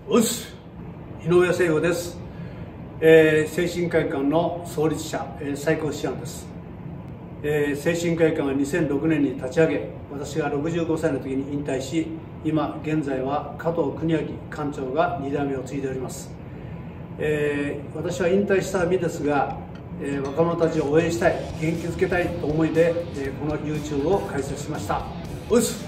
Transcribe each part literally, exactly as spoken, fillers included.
うっす、井上聖吾です。えー、精神科医館の創立者、えー、最高師範です。えー、精神科医館はにせんろくねんに立ち上げ、私がろくじゅうごさいの時に引退し、今現在は加藤邦明館長がに代目を継いでおります。えー、私は引退した身ですが、えー、若者たちを応援したい、元気づけたいと思いで、えー、この YouTube を開設しました。うっす。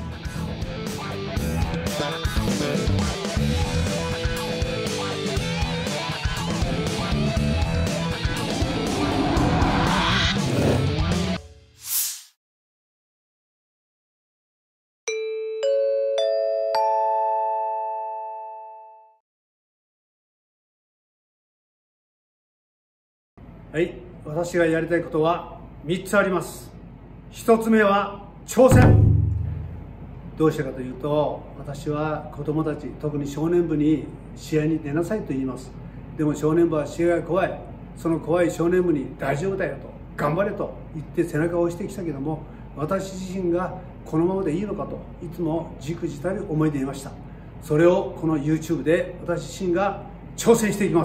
はい、私がやりたいことはみっつあります。ひとつめは挑戦。どうしてかというと、私は子供たち、特に少年部に試合に出なさいと言います。でも少年部は試合が怖い。その怖い少年部に大丈夫だよと、頑張れと言って背中を押してきたけども、私自身がこのままでいいのかといつもじくじたる思いでいました。それをこの YouTube で私自身が挑戦していきます。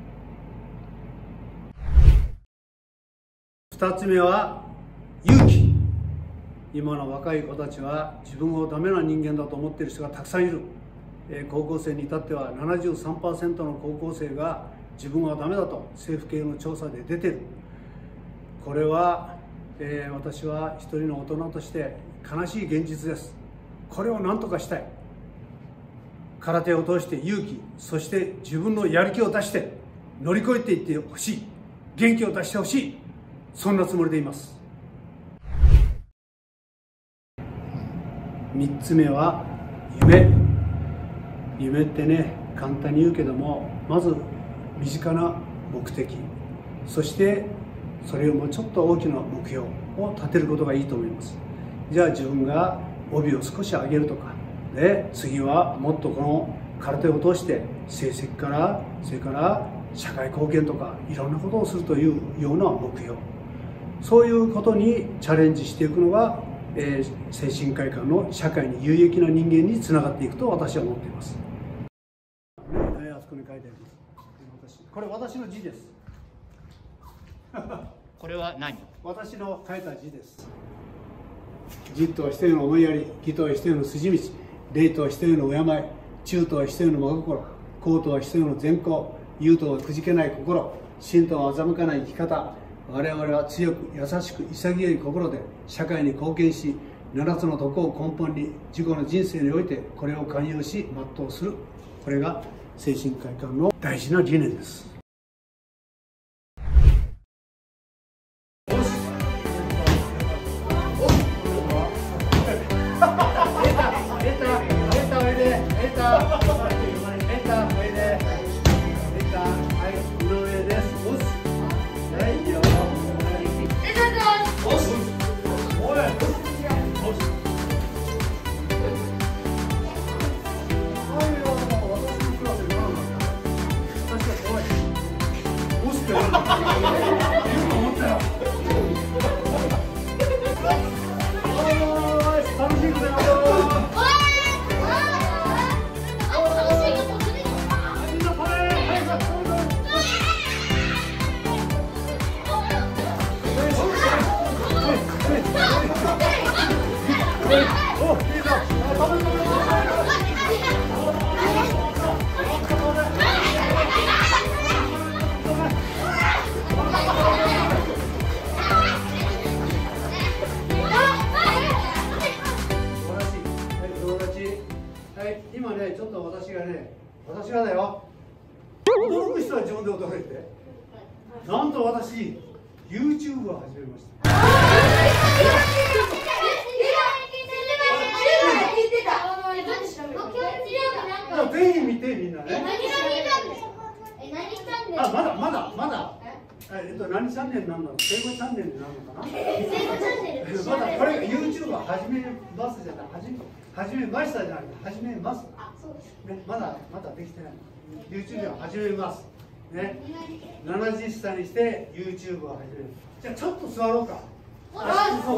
ふたつめは勇気。今の若い子たちは自分をダメな人間だと思っている人がたくさんいる。えー、高校生に至っては ななじゅうさんパーセント の高校生が自分はダメだと政府系の調査で出てる。これは、えー、私は一人の大人として悲しい現実です。これを何とかしたい。空手を通して勇気、そして自分のやる気を出して乗り越えていってほしい。元気を出してほしい。そんなつもりでいます。みっつめは夢。夢ってね、簡単に言うけども、まず身近な目的、そしてそれをもうちょっと大きな目標を立てることがいいと思います。じゃあ自分が帯を少し上げるとかで、次はもっとこの空手を通して成績から、それから社会貢献とかいろんなことをするというような目標、そういうことにチャレンジしていくのが、えー、精神科医館の社会に有益な人間につながっていくと私は思っています。あそこに書いてあります。これ私の字です。 これは何？ 私の書いた字です。実とは人への思いやり、義とは人への筋道、礼とは人への敬い、忠とは人への真心、孝とは人への善行、勇とはくじけない心、信とは欺かない生き方。我々は強く優しく潔い心で社会に貢献し、ななつの徳を根本に自己の人生においてこれを寛容し全うする。これが精神科医館の大事な理念です。今ね、ちょっと私がね、私がだよ、驚く人は自分で驚いて、なんと私、YouTube を始めました。ぜひ見て、みんなね。あ、まだまだまだ。えっと、何チャンネルになるの？英語チャンネルになるのかな？英語チャンネル。まだこれ YouTube は始めますじゃない、始め始めましたじゃなくて始めます。あ、そうです。ね、まだまだできてない。YouTube は始めます。ね。ななじゅっさいにして YouTube を始める。じゃあちょっと座ろうか。あ、そう。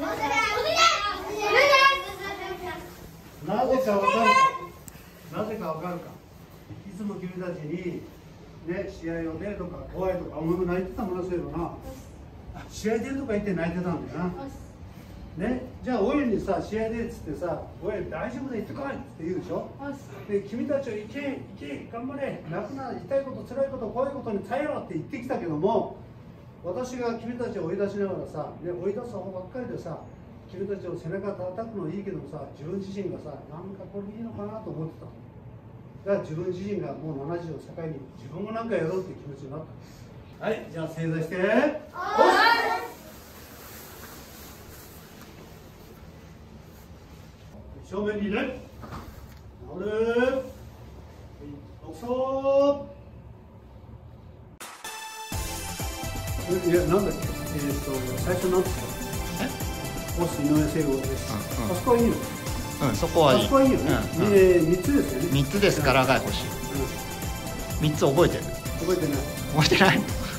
なぜかわかるか。なぜかわかるか。いつも君たちにね、試合を出るとか怖いとか、お前も泣いてたものそういえばな。試合出るとか言って泣いてたんだよな。ね、じゃあおいにさ、試合でっつってさ、おい大丈夫だ行ってこいって言うでしょ。で、君たちを行け行け頑張れ、泣くな、痛いこと辛いこと怖いことに耐えろって言ってきたけども、私が君たちを追い出しながらさ、ね、追い出す方ばっかりでさ、君たちを背中叩くのいいけどもさ、自分自身がさ、なんかこれでいいのかなと思ってた。だから自分自身がもうななじゅうを境に自分もなんかやろうっていう気持ちになった。はい、じゃあ正座して。正面にね。直る。独走。いや、なんだっけ、えっ、ー、と、最初なんですか。ボス井上聖吾です。うんうん、あそこはいいの。 うん、そこはいい。 あそこはいいよね。うんうん、えー、三つですよね。 三つですからが欲しい。三つ覚えてる。 覚えてない。 覚えてない。